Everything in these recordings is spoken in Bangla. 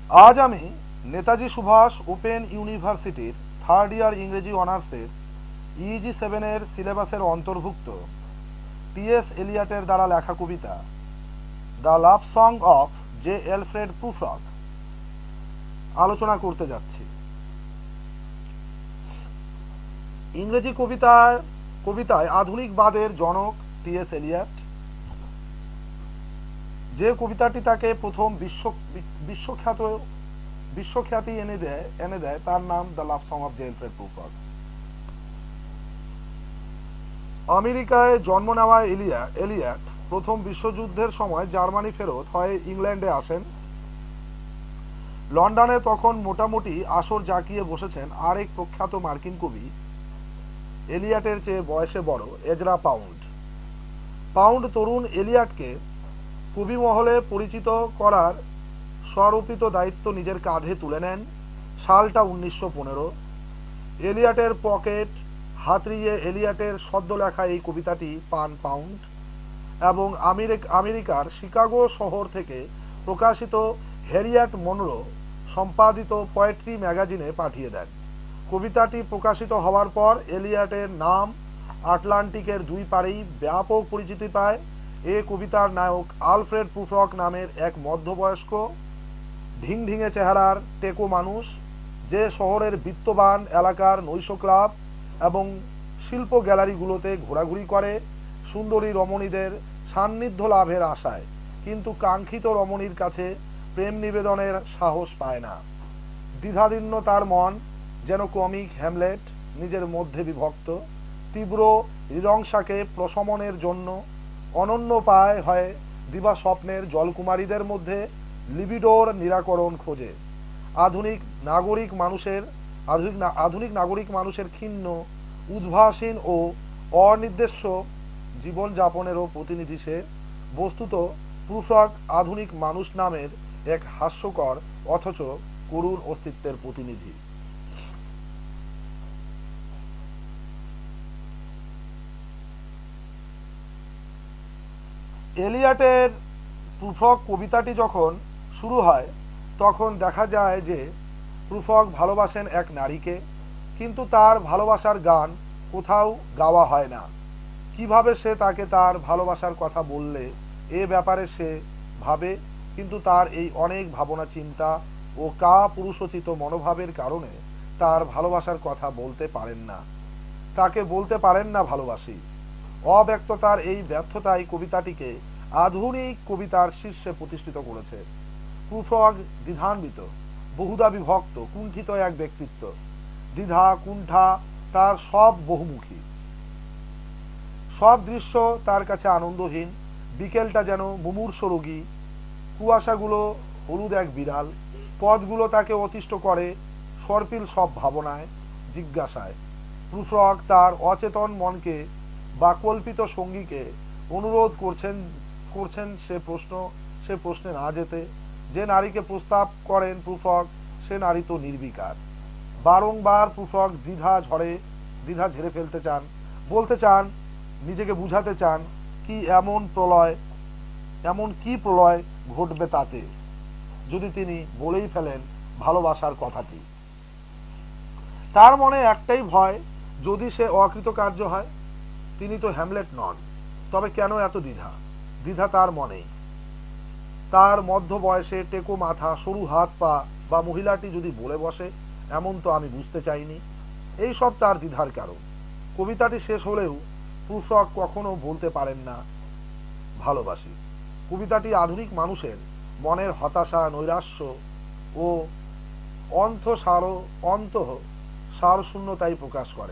আজ আমি নেতাজি সুভাষ ওপেন ইউনিভার্সিটির থার্ড ইয়ার ইংরেজি অনার্সের EG7 সিলেবাসের অন্তর্ভুক্ত টি.এস. এলিয়টের দ্বারা লেখা কবিতা the love song of J. Alfred Prufrock আলোচনা করতে যাচ্ছি। ইংরেজি কবিতায় আধুনিকবাদের জনক টি.এস. এলিয়ট। যে কবিতাটি তাকে প্রথম বিশ্বখ্যাতি এনে দেয় তার নাম the love song of J. Alfred Prufrock. আমেরিকায় জন্ম নেওয়া এলিয়ট প্রথম বিশ্বযুদ্ধের সময় জার্মানি ফেরত হয়ে ইংল্যান্ডে আসেন। লন্ডনে তখন মোটামুটি আসর জাঁকিয়ে বসেছেন আরেক প্রখ্যাত মার্কিন কবি, এলিয়টের চেয়ে বয়সে বড় এজরা পাউন্ড তরুণ এলিয়টকে কবি মহলে পরিচিত করার স্বরূপিত দায়িত্ব নিজের কাঁধে তুলে নেন। সালটা 1915। এলিয়টের পকেট হাতড়িয়ে এলিয়টের সদ্য লেখা এই কবিতাটি পান পাউন্ড এবং আমেরিকার শিকাগো শহর থেকে প্রকাশিত হ্যারিয়েট মনরো সম্পাদিত পোয়েট্রি ম্যাগাজিনে পাঠিয়ে দেন। কবিতাটি প্রকাশিত হওয়ার পর এলিয়টের নাম আটলান্টিকের দুই পারেই ব্যাপক পরিচিতি পায়। এ কবিতার নায়ক আলফ্রেড প্রুফ্রগ নামের এক মধ্যবয়স্ক ঢিংঢিঙে চেহারার টেকো মানুষ, যে শহরের বিত্তবান এলাকার নৈশ ক্লাব এবং শিল্প গ্যালারিগুলোতে ঘোরাঘুরি করে সুন্দরী রমণীদের সান্নিধ্য লাভের আশায়, কিন্তু কাঙ্ক্ষিত রমণীর কাছে প্রেম নিবেদনের সাহস পায় না। দ্বিধাদীর্ণ তার মন, যেন কমিক হ্যামলেট নিজের মধ্যে বিভক্ত। তীব্র হৃদংসাকে প্রশমনের জন্য অনন্য পায় হয় দিবা স্বপ্নের জলকুমারীদের মধ্যে লিবিডোর নিরাকরণ খোঁজে। আধুনিক নাগরিক মানুষের ক্ষীণ, উদ্ভাসীন ও অনির্দেশ্য জীবনযাপনেরও প্রতিনিধি সে। বস্তুত প্রুফ্রগ আধুনিক মানুষ নামের এক হাস্যকর অথচ করুণ অস্তিত্বের প্রতিনিধি। এলিয়টের প্রুফ্রগ কবিতাটি যখন শুরু হয় তখন দেখা যায় যে প্রুফ্রগ ভালোবাসেন এক নারীকে, কিন্তু তার ভালোবাসার গান কোথাও গাওয়া হয় না। কিভাবে সে তাকে তার ভালোবাসার কথা বললে এ ব্যাপারে সে ভাবে, কিন্তু তার এই অনেক ভাবনা চিন্তা ও পুরুষোচিত মনোভাবের কারণে তার ভালোবাসার কথা বলতে পারেন না, তাকে বলতে পারেন না ভালোবাসি। অব্যক্ততার এই ব্যর্থতাই কবিতাটিকে আধুনিক কবিতার শীর্ষে প্রতিষ্ঠিত করেছে। প্রুফ্রগ দ্বিধান্বিত, বহুধা বিভক্ত, কুণ্ঠিত এক ব্যক্তিত্ব। দ্বিধা কুণ্ঠা তার সব বহুমুখী। সব দৃশ্য তার কাছে আনন্দহীন। বিকেলটা যেন মুমূর্ষ রোগী, কুয়াশাগুলো হলুদ এক বিড়াল, পথগুলো তাকে অতিষ্ঠ করে সর্পিল সব ভাবনায়, জিজ্ঞাসায়। প্রুফ্রগ তার অচেতন মনকে বা কল্পিত সঙ্গীকে অনুরোধ করছেন সে প্রশ্নে না যেতে। যে নারীকে প্রস্তাব করেন প্রুফ্রগ সে নারী তো নির্বিকার। বারংবার প্রুফ্রগ দ্বিধা ঝেড়ে ফেলতে চান, বলতে চান, নিজেকে বুঝাতে চান কি এমন কি প্রলয় ঘটবে তাতে যদি তিনি বলেই ফেলেন ভালোবাসার কথাটি। তার মনে একটাই ভয়, যদি সে অকৃতকার্য হয়। তিনি তো হ্যামলেট নন, তবে কেন এত দ্বিধা তার মনেই। তার মধ্য বয়সে টেকো মাথা, সরু হাত পা বা মহিলাটি যদি বলে বসে এমন তো আমি বুঝতে চাইনি। এই সব তার দ্বিধার কারণ। কবিতাটি শেষ হলেও প্রুফ্রগ কখনো বলতে পারেন না ভালোবাসি। কবিতাটি আধুনিক মানুষের মনের হতাশা, নৈরাশ্য ও সারশূন্যতাই প্রকাশ করে।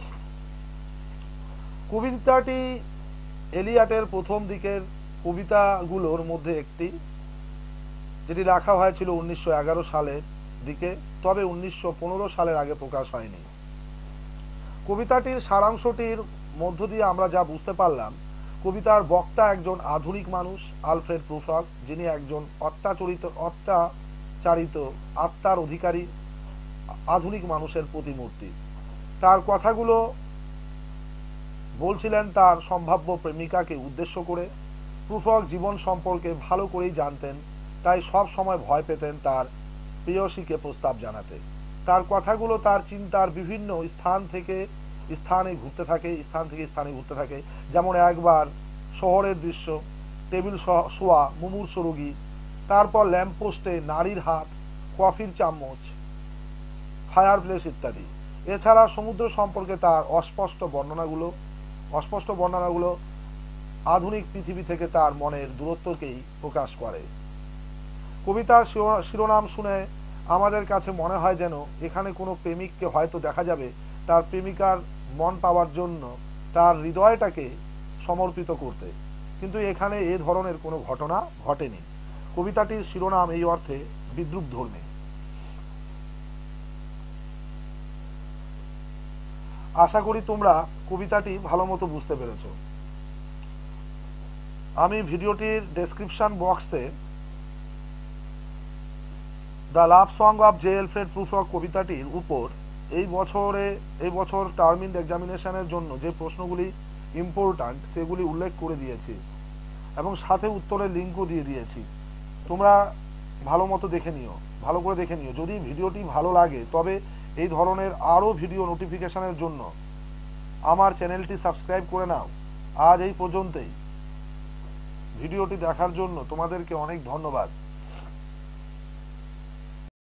কবিতাটি এলিয়টের প্রথম দিকের কবিতাগুলোর মধ্যে একটি, যেটি লেখা হয়েছিল 1911 সালের দিকে, তবে 1915 সালের আগে প্রকাশ হয়নি। কবিতাটির সারাংশটির মধ্য দিয়ে আমরা যা বুঝতে পারলাম, কবিতার বক্তা একজন আধুনিক মানুষ, আলফ্রেড প্রুফ্রগ, যিনি একজন অত্যাচারিত আত্মার অধিকারী আধুনিক মানুষের প্রতিমূর্তি। তার কথাগুলো বলছিলেন তার সম্ভাব্য প্রেমিকাকে উদ্দেশ্য করে। প্রুফ্রগ জীবন সম্পর্কে ভালো করেই জানতেন, তাই সব সময় ভয় পেতেন তার প্রেয়সীকে প্রস্তাব জানাতে। তার কথাগুলো তার চিন্তার বিভিন্ন স্থান থেকে স্থানে ঘুরতে থাকে। যেমন একবার শহরের দৃশ্য, টেবিল শোয়া মুমূর্ষু রোগী, তারপর ল্যাম্পপোস্টে নারীর হাত, কফির চামচ, ফায়ার প্লেস ইত্যাদি। এছাড়া সমুদ্র সম্পর্কে তার অস্পষ্ট বর্ণনাগুলো আধুনিক পৃথিবী থেকে তার মনের দূরত্বকেই প্রকাশ করে। কবিতার শিরোনাম শুনে আমাদের কাছে মনে হয় যেন এখানে কোনো প্রেমিককে হয়তো দেখা যাবে তার প্রেমিকার মন পাওয়ার জন্য তার হৃদয়টাকে সমর্পিত করতে, কিন্তু এখানে এ ধরনের কোনো ঘটনা ঘটেনি। কবিতাটির শিরোনাম এই অর্থে বিদ্রূপধর্মী। আশা করি তোমরা কবিতাটি ভালো মতো বুঝতে পেরেছ। আমি ভিডিওটির ডেসক্রিপশন বক্সে the love song of J Alfred Prufrock কবিতাটির উপর এই বছর টার্মিন এক্সামিনেশনের জন্য যে প্রশ্নগুলি ইম্পর্ট্যান্ট সেগুলি উল্লেখ করে দিয়েছি এবং সাথে উত্তরের লিঙ্কও দিয়ে দিয়েছি। তোমরা ভালো করে দেখে নিও। যদি ভিডিওটি ভালো লাগে তবে এই ধরনের আরও ভিডিও নোটিফিকেশনের জন্য আমার চ্যানেলটি সাবস্ক্রাইব করে নাও। আজ এই পর্যন্তই। ভিডিওটি দেখার জন্য তোমাদেরকে অনেক ধন্যবাদ।